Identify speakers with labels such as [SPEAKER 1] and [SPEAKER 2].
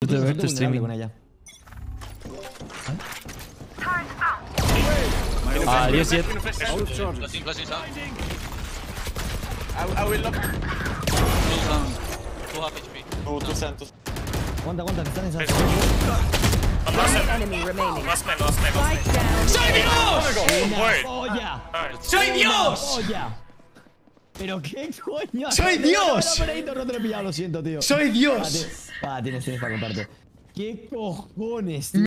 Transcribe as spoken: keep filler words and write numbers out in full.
[SPEAKER 1] De ver tu streaming
[SPEAKER 2] con ella.
[SPEAKER 1] Ah, Dios, shit.
[SPEAKER 3] I will lock.
[SPEAKER 2] Aguanta, aguanta, que están en esa.
[SPEAKER 4] Enemy remaining.
[SPEAKER 5] Last man, last man, last
[SPEAKER 4] Spike down.
[SPEAKER 1] ¡Soy Dios!
[SPEAKER 5] Word.
[SPEAKER 2] ¡Polla!
[SPEAKER 1] ¡Soy Dios!
[SPEAKER 2] ¡Polla! ¿Pero qué coño?
[SPEAKER 1] ¡Soy Dios!
[SPEAKER 2] No, no, no te lo he pillado, lo siento, tío.
[SPEAKER 1] ¡Soy
[SPEAKER 2] Ah,
[SPEAKER 1] Dios!
[SPEAKER 2] tío. Ah, tienes, tienes para contarte. ¿Qué cojones, tío?